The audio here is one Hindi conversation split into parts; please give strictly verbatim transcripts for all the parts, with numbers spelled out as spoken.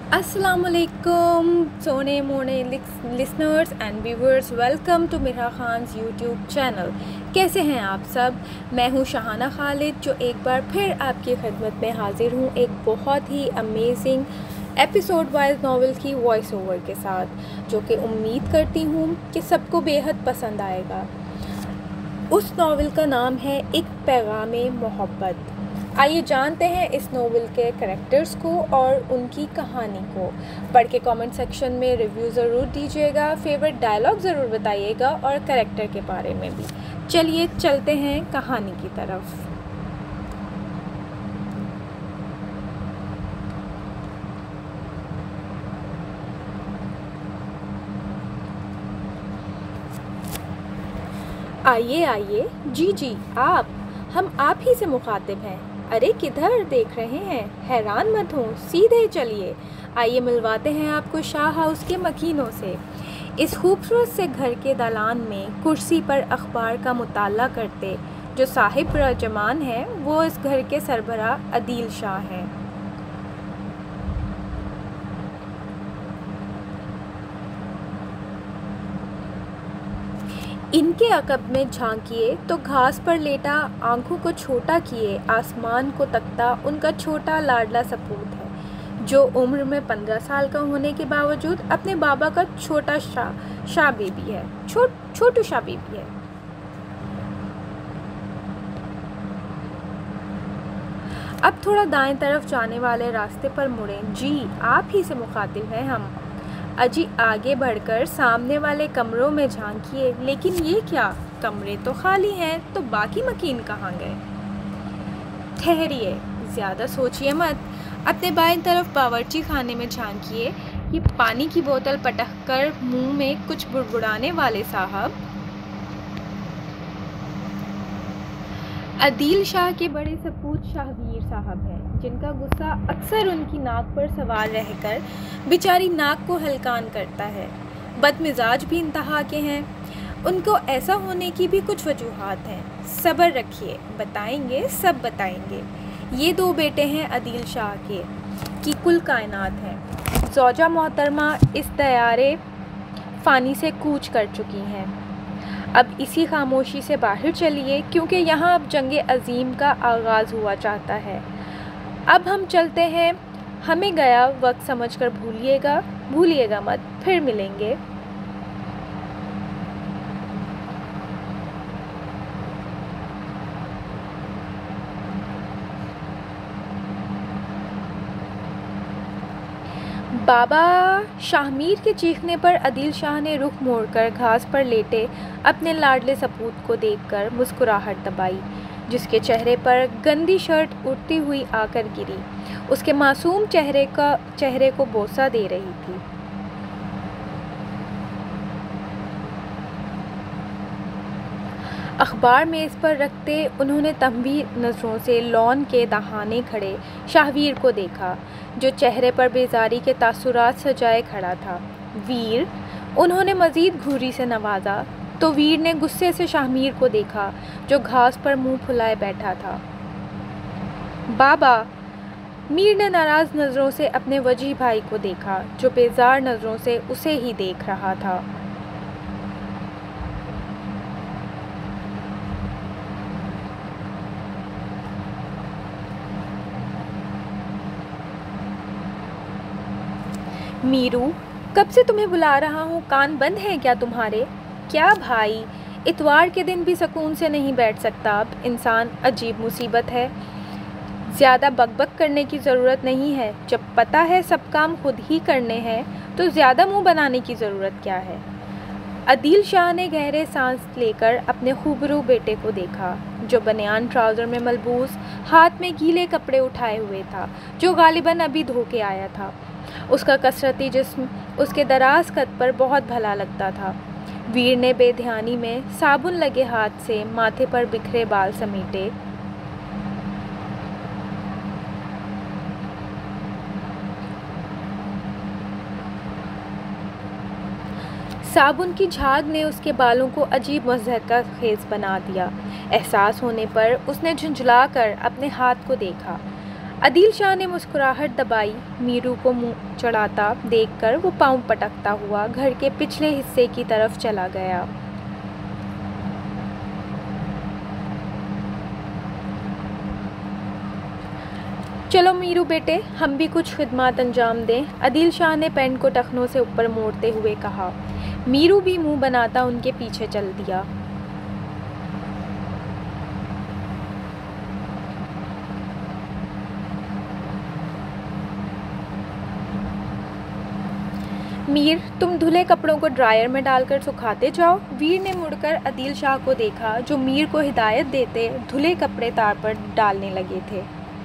असलकुम सोने मोने listeners and viewers, welcome to Mira Khan's YouTube channel. कैसे हैं आप सब? मैं हूं शाहाना खालिद, जो एक बार फिर आपकी खिदमत में हाजिर हूं एक बहुत ही अमेजिंग एपिसोड वाइज नॉवेल की वॉइस ओवर के साथ, जो कि उम्मीद करती हूं कि सबको बेहद पसंद आएगा। उस नॉवेल का नाम है एक पैगामे मोहब्बत। आइए जानते हैं इस नॉवेल के कैरेक्टर्स को और उनकी कहानी को। पढ़ के कमेंट सेक्शन में रिव्यू ज़रूर दीजिएगा, फेवरेट डायलॉग ज़रूर बताइएगा और कैरेक्टर के बारे में भी। चलिए चलते हैं कहानी की तरफ। आइए आइए, जी जी आप, हम आप ही से मुखातिब हैं। अरे किधर देख रहे हैं? हैरान मत हो, सीधे चलिए। आइए मिलवाते हैं आपको शाह हाउस के मकीनों से। इस खूबसूरत से घर के दालान में कुर्सी पर अखबार का मुताला करते जो साहिब रजमान हैं, वो इस घर के सरबराह अदील शाह हैं। इनके अकब में झांकिए तो घास पर लेटा, आंखों को छोटा किए आसमान को तकता उनका छोटा लाडला सपूत है, जो उम्र में पंद्रह साल का होने के बावजूद अपने बाबा का छोटा शाह शाह बेबी है छोट छोटू शाह बेबी है। अब थोड़ा दाएं तरफ जाने वाले रास्ते पर मुड़ें। जी आप ही से मुखातिब हैं हम। अजी आगे बढ़कर सामने वाले कमरों में झांकिए। लेकिन ये क्या, कमरे तो खाली हैं, तो बाकी मकीन कहाँ गए? ठहरिए, ज़्यादा सोचिए मत। अपने बाएं तरफ बावर्ची खाने में झांकिए। ये पानी की बोतल पटक कर मुंह में कुछ बुड़बुड़ाने वाले साहब अदील शाह के बड़े सपूत शाहवीर साहब हैं, जिनका गुस्सा अक्सर उनकी नाक पर सवार रहकर बेचारी नाक को हलकान करता है। बदमिजाज भी इंतहा के हैं। उनको ऐसा होने की भी कुछ वजूहात हैं। सब्र रखिए, बताएंगे, सब बताएंगे। ये दो बेटे हैं अदील शाह के, की कुल कायनात है। ज़ौजा मोहतरमा इस दयारे फ़ानी से कूच कर चुकी हैं। अब इसी खामोशी से बाहर चलिए, क्योंकि यहाँ अब जंग अज़ीम का आगाज़ हुआ चाहता है। अब हम चलते हैं। हमें गया वक्त समझकर भूलिएगा भूलिएगा मत, फिर मिलेंगे। बाबा शाहमीर के चीखने पर अदील शाह ने रुख मोड़कर घास पर लेटे अपने लाडले सपूत को देखकर मुस्कुराहट दबाई, जिसके चेहरे पर गंदी शर्ट उड़ती हुई आकर गिरी, उसके मासूम चेहरे का चेहरे को बोसा दे रही थी। अखबार मेज़ पर रखते उन्होंने तंबी नज़रों से लॉन के दहाने खड़े शाहवीर को देखा, जो चेहरे पर बेजारी के तासुरात सजाए खड़ा था। वीर, उन्होंने मज़ीद घूरी से नवाजा तो वीर ने गुस्से से शाहमीर को देखा, जो घास पर मुंह फुलाए बैठा था। बाबा, मीर ने नाराज़ नज़रों से अपने वजी भाई को देखा, जो बेजार नज़रों से उसे ही देख रहा था। मीरू, कब से तुम्हें बुला रहा हूँ, कान बंद हैं क्या तुम्हारे? क्या भाई, इतवार के दिन भी सुकून से नहीं बैठ सकता अब इंसान, अजीब मुसीबत है। ज़्यादा बकबक करने की ज़रूरत नहीं है। जब पता है सब काम खुद ही करने हैं, तो ज़्यादा मुंह बनाने की ज़रूरत क्या है? अदील शाह ने गहरे सांस लेकर अपने खूबरू बेटे को देखा, जो बनियान ट्राउज़र में मलबूस, हाथ में गीले कपड़े उठाए हुए था, जो गालिबन अभी धो के आया था। उसका कसरती जिस्म उसके दराज कद पर बहुत भला लगता था। वीर ने बेध्यानी में साबुन लगे हाथ से माथे पर बिखरे बाल समेटे। साबुन की झाग ने उसके बालों को अजीब मज़हक का खेज बना दिया। एहसास होने पर उसने झुंझलाकर अपने हाथ को देखा। अदील शाह ने मुस्कुराहट दबाई। मीरू को मुंह चढ़ाता देखकर वो पाँव पटकता हुआ घर के पिछले हिस्से की तरफ चला गया। चलो मीरू बेटे, हम भी कुछ खिदमत अंजाम दें, अदील शाह ने पेंट को टखनों से ऊपर मोड़ते हुए कहा। मीरू भी मुंह बनाता उनके पीछे चल दिया। मीर, तुम धुले कपड़ों को ड्रायर में डालकर सुखाते जाओ। वीर ने मुड़कर अदील शाह को देखा जो मीर को हिदायत देते धुले कपड़े तार पर डालने लगे थे।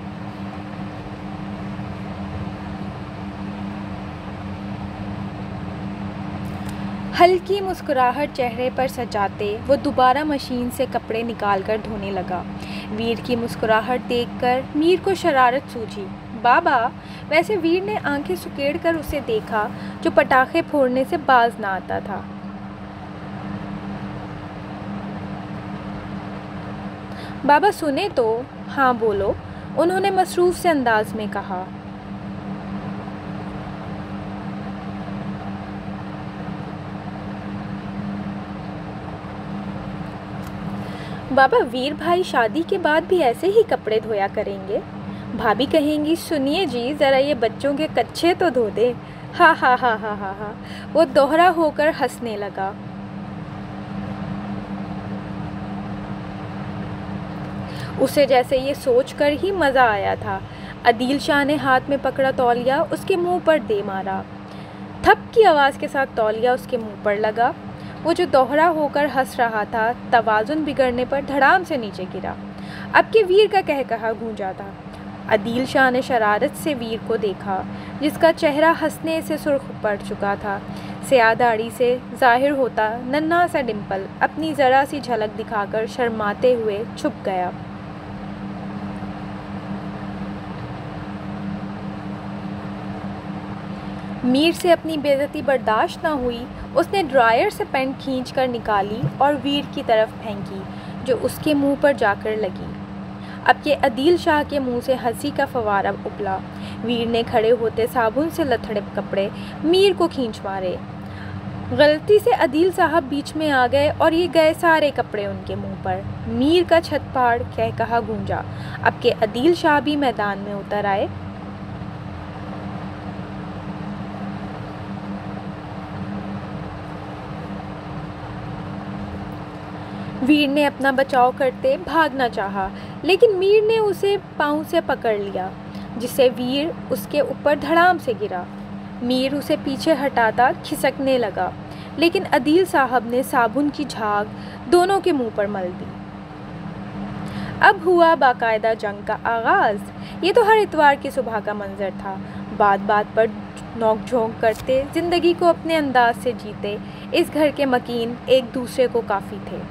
हल्की मुस्कुराहट चेहरे पर सजाते वो दोबारा मशीन से कपड़े निकालकर धोने लगा। वीर की मुस्कुराहट देखकर मीर को शरारत सूझी। बाबा, वैसे वीर ने आंखें सुकेड़ कर उसे देखा जो पटाखे फोड़ने से बाज ना आता था। बाबा सुने तो। हाँ बोलो, उन्होंने मसरूफ से अंदाज में कहा। बाबा, वीर भाई शादी के बाद भी ऐसे ही कपड़े धोया करेंगे। भाभी कहेंगी, सुनिए जी, ज़रा ये बच्चों के कच्छे तो धो दे। हा हा हा हा हा हा। वो दोहरा होकर हंसने लगा। उसे जैसे ये सोचकर ही मज़ा आया था। अदील शाह ने हाथ में पकड़ा तौलिया उसके मुंह पर दे मारा। थप की आवाज़ के साथ तौलिया उसके मुंह पर लगा। वो जो दोहरा होकर हंस रहा था, तवाज़ुन बिगड़ने पर धड़ाम से नीचे गिरा। अब के वीर का कहकहा गूंजा था। अदील शाह ने शरारत से वीर को देखा जिसका चेहरा हंसने से सुर्ख पड़ चुका था। स्याह दाढ़ी से जाहिर होता नन्हा सा डिम्पल अपनी ज़रा सी झलक दिखाकर शर्माते हुए छुप गया। मीर से अपनी बेइज्जती बर्दाश्त ना हुई। उसने ड्रायर से पेंट खींचकर निकाली और वीर की तरफ फेंकी जो उसके मुंह पर जाकर लगी। अब के अदील शाह के मुंह से हंसी का फवारा उबला। वीर ने खड़े होते साबुन से लथड़े कपड़े मीर को खींच मारे। गलती से अदील साहब बीच में आ गए और ये गए सारे कपड़े उनके मुंह पर। मीर का छत फाड़ कह कहा गूंजा। अब के अदील शाह भी मैदान में उतर आए। वीर ने अपना बचाव करते भागना चाहा, लेकिन मीर ने उसे पाँव से पकड़ लिया जिससे वीर उसके ऊपर धड़ाम से गिरा। मीर उसे पीछे हटाता खिसकने लगा, लेकिन अदील साहब ने साबुन की झाग दोनों के मुंह पर मल दी। अब हुआ बाकायदा जंग का आगाज़। ये तो हर इतवार की सुबह का मंजर था। बात बात पर नोक-झोंक करते, ज़िंदगी को अपने अंदाज से जीते इस घर के मकीन एक दूसरे को काफ़ी थे।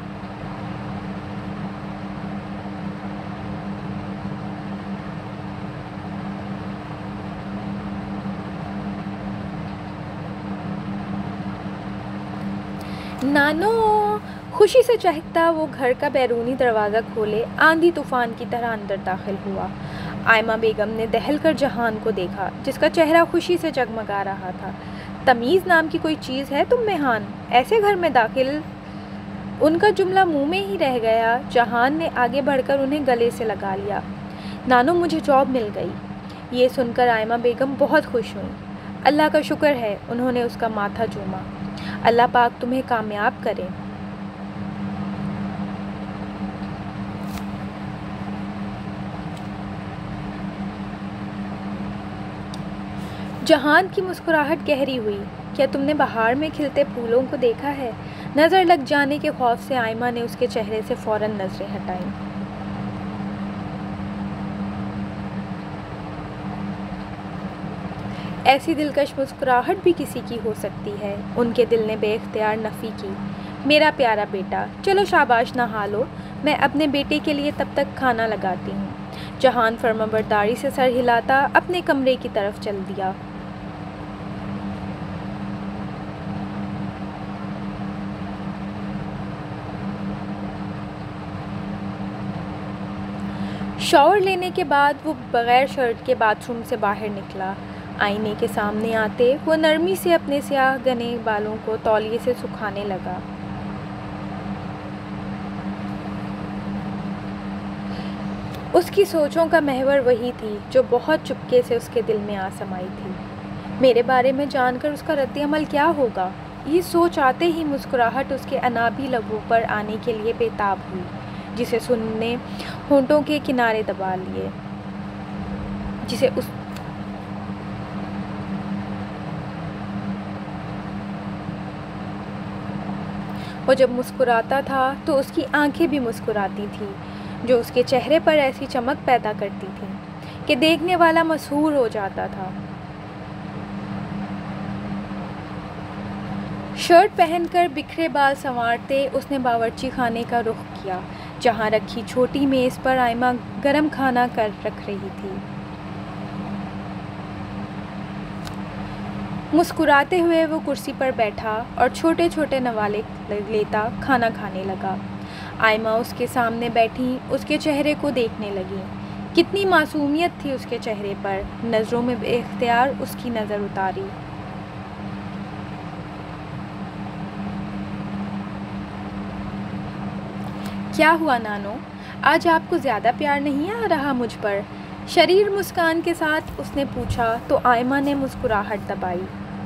नानो, खुशी से चहकता वो घर का बैरूनी दरवाज़ा खोले आंधी तूफान की तरह अंदर दाखिल हुआ। आयमा बेगम ने दहल कर जहान को देखा जिसका चेहरा खुशी से जगमगा रहा था। तमीज़ नाम की कोई चीज़ है तुम में हान? ऐसे घर में दाखिल। उनका जुमला मुंह में ही रह गया। जहान ने आगे बढ़कर उन्हें गले से लगा लिया। नानो, मुझे जॉब मिल गई। ये सुनकर आयमा बेगम बहुत खुश हुई। अल्लाह का शुक्र है, उन्होंने उसका माथा चूमा। अल्लाह पाक तुम्हें कामयाब करे। जहान की मुस्कुराहट गहरी हुई। क्या तुमने बहार में खिलते फूलों को देखा है? नज़र लग जाने के खौफ से आयमा ने उसके चेहरे से फ़ौरन नज़रें हटाईं। ऐसी दिलकश मुस्कुराहट भी किसी की हो सकती है। उनके दिल ने बेख्तियार नफ़ी की। मेरा प्यारा बेटा, चलो शाबाश नहा लो, मैं अपने बेटे के लिए तब तक खाना लगाती हूँ। जहान फर्माबरदारी से सर हिलाता अपने कमरे की तरफ चल दिया। शॉवर लेने के बाद वो बग़ैर शर्ट के बाथरूम से बाहर निकला। आईने के सामने आते वो नरमी से अपने स्याह घने बालों को तौलिए से सुखाने लगा। उसकी सोचों का महवर वही थी जो बहुत चुपके से उसके दिल में आ समाई थी। मेरे बारे में जानकर उसका रद्द-ए-अमल क्या होगा? ये सोच आते ही मुस्कुराहट उसके अनाबी लबों पर आने के लिए बेताब हुई, जिसे सुनने होंठों के किनारे दबा लिए, जिसे उस वो जब मुस्कुराता था तो उसकी आंखें भी मुस्कुराती थीं, जो उसके चेहरे पर ऐसी चमक पैदा करती थीं कि देखने वाला मशहूर हो जाता था। शर्ट पहनकर बिखरे बाल संवारते उसने बावर्ची खाने का रुख किया, जहां रखी छोटी मेज़ पर आयमा गरम खाना कर रख रही थी। मुस्कुराते हुए वो कुर्सी पर बैठा और छोटे छोटे नवाले लेता खाना खाने लगा। आयमा उसके सामने बैठी उसके चेहरे को देखने लगी। कितनी मासूमियत थी उसके चेहरे पर। नज़रों में बेख्तियार उसकी नज़र उतारी। क्या हुआ नानो, आज आपको ज़्यादा प्यार नहीं आ रहा मुझ पर? शरीर मुस्कान के साथ उसने पूछा तो आयमा ने मुस्कुराहट दबाई।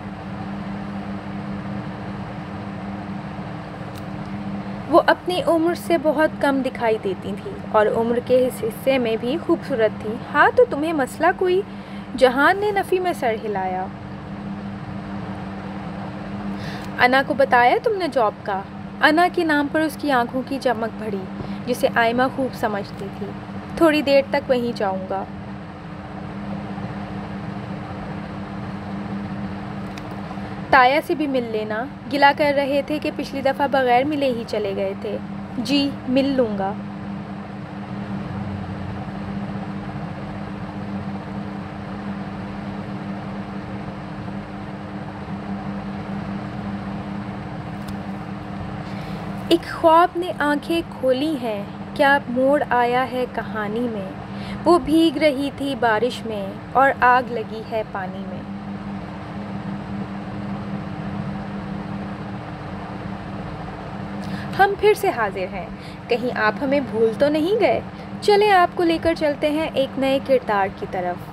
वो अपनी उम्र से बहुत कम दिखाई देती थी और उम्र के इस हिस्से में भी खूबसूरत थी। हाँ तो तुम्हें मसला कोई? जहान ने नफ़ी में सर हिलाया। अना को बताया तुमने जॉब का? अना के नाम पर उसकी आंखों की चमक बढ़ी, जिसे आयमा खूब समझती थी। थोड़ी देर तक वहीं जाऊंगा। ताया से भी मिल लेना। गिला कर रहे थे कि पिछली दफ़ा बग़ैर मिले ही चले गए थे। जी मिल लूँगा। एक ख्वाब ने आंखें खोली हैं, क्या मोड़ आया है कहानी में। वो भीग रही थी बारिश में और आग लगी है पानी में। हम फिर से हाजिर हैं। कहीं आप हमें भूल तो नहीं गए? चलें आपको लेकर चलते हैं एक नए किरदार की तरफ।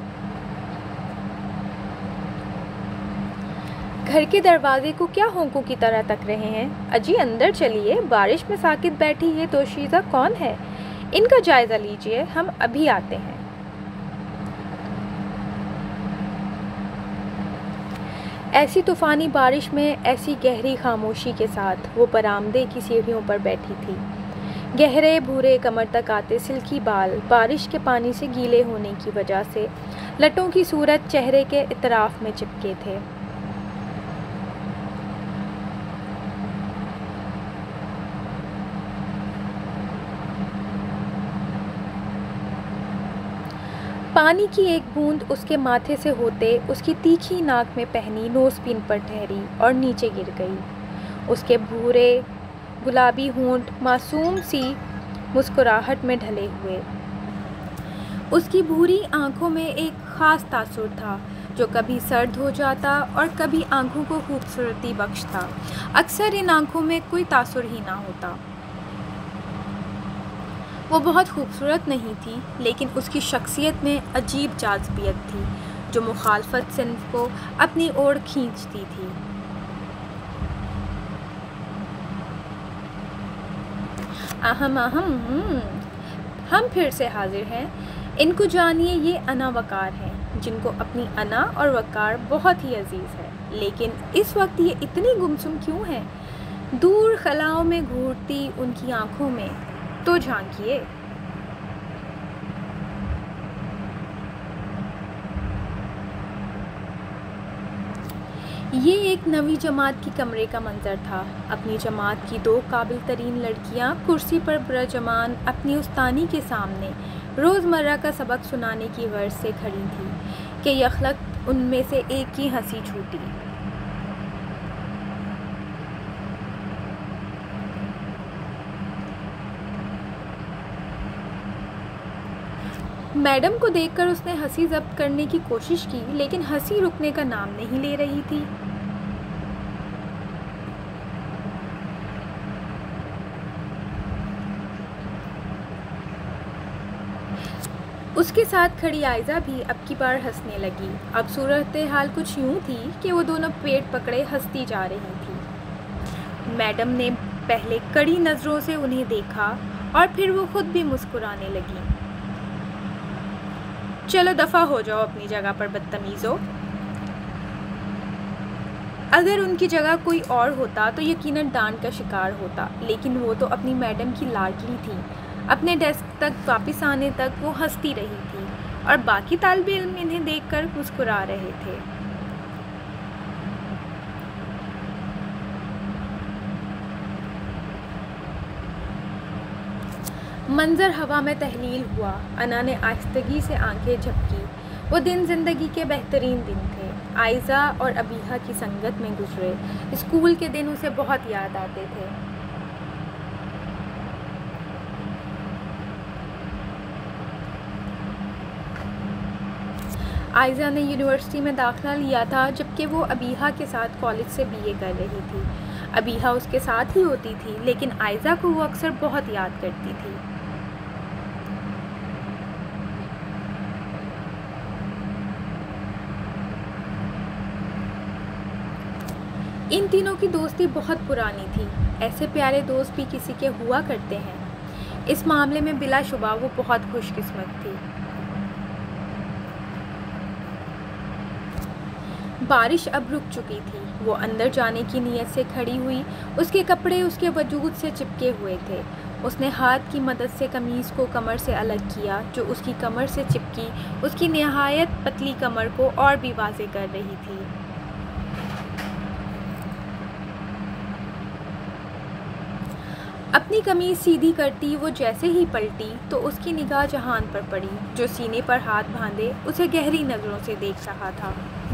घर के दरवाजे को क्या होंकों की तरह तक रहे हैं? अजी अंदर चलिए। बारिश में साकित बैठी ये दोशीज़ा कौन है? इनका जायज़ा लीजिए, हम अभी आते हैं। ऐसी तूफ़ानी बारिश में ऐसी गहरी खामोशी के साथ वो बरामदे की सीढ़ियों पर बैठी थी। गहरे भूरे कमर तक आते सिल्की बाल बारिश के पानी से गीले होने की वजह से लटों की सूरत चेहरे के इतराफ़ में चिपके थे। पानी की एक बूंद उसके माथे से होते उसकी तीखी नाक में पहनी नोज़पिन पर ठहरी और नीचे गिर गई। उसके भूरे गुलाबी होंठ मासूम सी मुस्कुराहट में ढले हुए। उसकी भूरी आंखों में एक ख़ास तासुर था जो कभी सर्द हो जाता और कभी आंखों को खूबसूरती बख्शता। अक्सर इन आंखों में कोई तासुर ही ना होता। वो बहुत खूबसूरत नहीं थी, लेकिन उसकी शख्सियत में अजीब जाज़बियत थी जो मुखालफत सिन्फ को अपनी ओर खींचती थी। अहम अहम हम फिर से हाजिर हैं। इनको जानिए, ये अना वकार हैं जिनको अपनी अना और वकार बहुत ही अजीज़ है, लेकिन इस वक्त ये इतनी गुमसुम क्यों हैं? दूर खलाओं में घूरती उनकी आँखों में तो झांकिए। ये एक नवी जमात की कमरे का मंजर था। अपनी जमात की दो काबिल तरीन लड़कियां कुर्सी पर ब्रजमान अपनी उस्तानी के सामने रोज़मर्रा का सबक सुनाने की गर्ज से खड़ी थी कि यखलक उनमें से एक की हंसी छूटी। मैडम को देखकर उसने हंसी जब्त करने की कोशिश की, लेकिन हंसी रुकने का नाम नहीं ले रही थी। उसके साथ खड़ी आयज़ा भी अब की बार हंसने लगी। अब सूरत हाल कुछ यूँ थी कि वो दोनों पेट पकड़े हंसती जा रही थी। मैडम ने पहले कड़ी नज़रों से उन्हें देखा और फिर वो खुद भी मुस्कुराने लगी। चलो दफ़ा हो जाओ अपनी जगह पर बदतमीज़ो। अगर उनकी जगह कोई और होता तो यकीनन डांट का शिकार होता, लेकिन वो तो अपनी मैडम की लाडली थी। अपने डेस्क तक वापस आने तक वो हंसती रही थी और बाकी तालिबे इल्म इन्हें देखकर मुस्कुरा रहे थे। मंजर हवा में तहलील हुआ। अना ने आहिस्तगी से आंखें झपकी। वो दिन ज़िंदगी के बेहतरीन दिन थे। आयज़ा और अबीहा की संगत में गुजरे स्कूल के दिन उसे बहुत याद आते थे। आयज़ा ने यूनिवर्सिटी में दाखिला लिया था, जबकि वो अबीहा के साथ कॉलेज से बीए कर रही थी। अबीहा उसके साथ ही होती थी, लेकिन आयज़ा को वो अक्सर बहुत याद करती थी। इन तीनों की दोस्ती बहुत पुरानी थी। ऐसे प्यारे दोस्त भी किसी के हुआ करते हैं। इस मामले में बिलाशुबा वो बहुत खुशकिस्मत थी। बारिश अब रुक चुकी थी। वो अंदर जाने की नीयत से खड़ी हुई। उसके कपड़े उसके वजूद से चिपके हुए थे। उसने हाथ की मदद से कमीज़ को कमर से अलग किया, जो उसकी कमर से चिपकी उसकी निहायत पतली कमर को और भी वाज़े कर रही थी। अपनी कमीज़ सीधी करती वो जैसे ही पलटी तो उसकी निगाह जहान पर पड़ी, जो सीने पर हाथ बांधे उसे गहरी नज़रों से देख रहा था।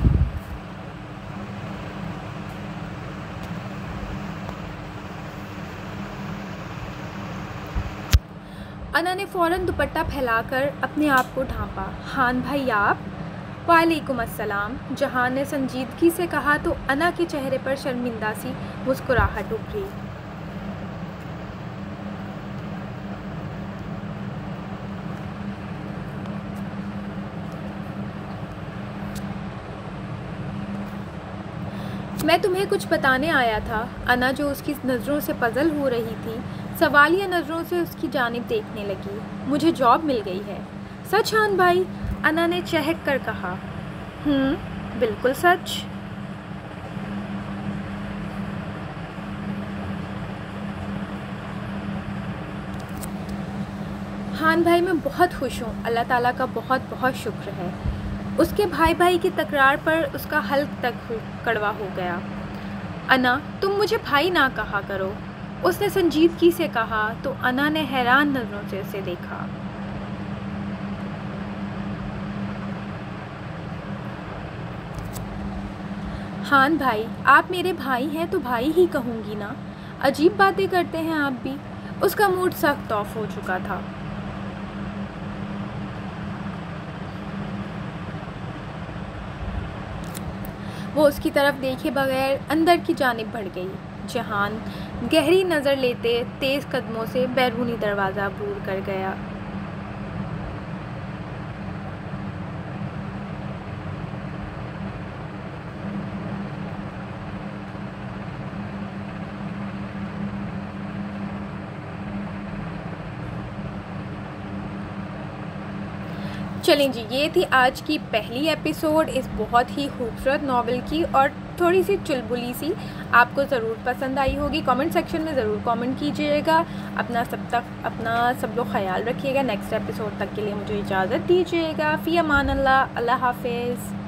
अना ने फ़ौरन दुपट्टा फैलाकर अपने आप को ढांपा। हान भाई आप? वालेकुम अस्सलाम, जहान ने संजीदगी से कहा तो अना के चेहरे पर शर्मिंदा सी मुस्कुराहट उभरी। मैं तुम्हें कुछ बताने आया था। अना, जो उसकी नज़रों से पजल हो रही थी, सवालिया नज़रों से उसकी जानिब देखने लगी। मुझे जॉब मिल गई है। सच हान भाई? अना ने चहक कर कहा। हम्म, बिल्कुल सच। हान भाई, मैं बहुत खुश हूँ। अल्लाह ताला का बहुत बहुत शुक्र है। उसके भाई भाई की तकरार पर उसका हल्क तक कड़वा हो गया। अना, तुम मुझे भाई ना कहा करो, उसने संजीदगी से कहा तो अना ने हैरान नज़रों से उसे देखा। हान भाई, आप मेरे भाई हैं तो भाई ही कहूँगी ना। अजीब बातें करते हैं आप भी। उसका मूड सख्त ऑफ हो चुका था। वो उसकी तरफ देखे बगैर अंदर की जानिब बढ़ गई। जहान गहरी नज़र लेते तेज़ कदमों से बैरूनी दरवाज़ा अबूर कर गया। चलें जी, ये थी आज की पहली एपिसोड इस बहुत ही खूबसूरत नावल की और थोड़ी सी चुलबुली सी। आपको ज़रूर पसंद आई होगी। कमेंट सेक्शन में ज़रूर कमेंट कीजिएगा। अपना सब तक अपना सब लोग ख्याल रखिएगा। नेक्स्ट एपिसोड तक के लिए मुझे इजाज़त दीजिएगा। फ़ी अमान अल्लाह। अल्लाह हाफ़िज़।